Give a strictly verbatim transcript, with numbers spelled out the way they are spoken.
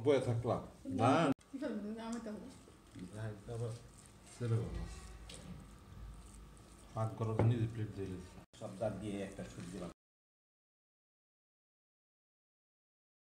বয়ে থাকলাম না পান করার নিজে প্লেট দিয়ে সব দাঁত দিয়ে একটা সুদ দিলাম